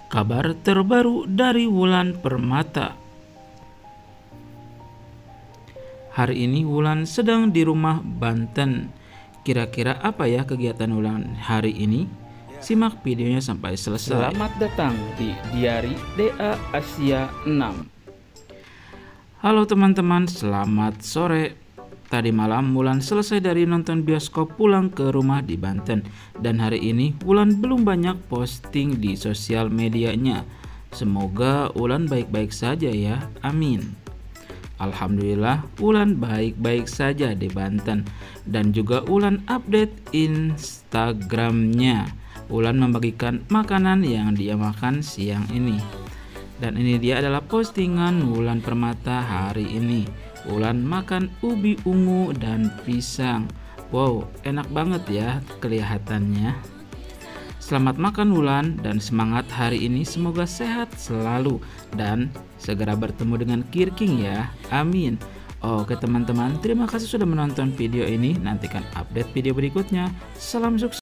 Kabar terbaru dari Wulan Permata. Hari ini Wulan sedang di rumah Banten. Kira-kira apa ya kegiatan Wulan hari ini? Simak videonya sampai selesai. Selamat datang di Diari DA Asia 6. Halo teman-teman, selamat sore. Tadi malam Wulan selesai dari nonton bioskop pulang ke rumah di Banten. Dan hari ini Wulan belum banyak posting di sosial medianya. Semoga Wulan baik-baik saja ya, amin. Alhamdulillah Wulan baik-baik saja di Banten. Dan juga Wulan update Instagramnya. Wulan membagikan makanan yang dia makan siang ini. Dan ini dia adalah postingan Wulan Permata hari ini. Wulan makan ubi ungu dan pisang. Wow, enak banget ya kelihatannya. Selamat makan Wulan dan semangat hari ini, semoga sehat selalu dan segera bertemu dengan Kirking ya. Amin. Oke teman-teman, terima kasih sudah menonton video ini. Nantikan update video berikutnya. Salam sukses.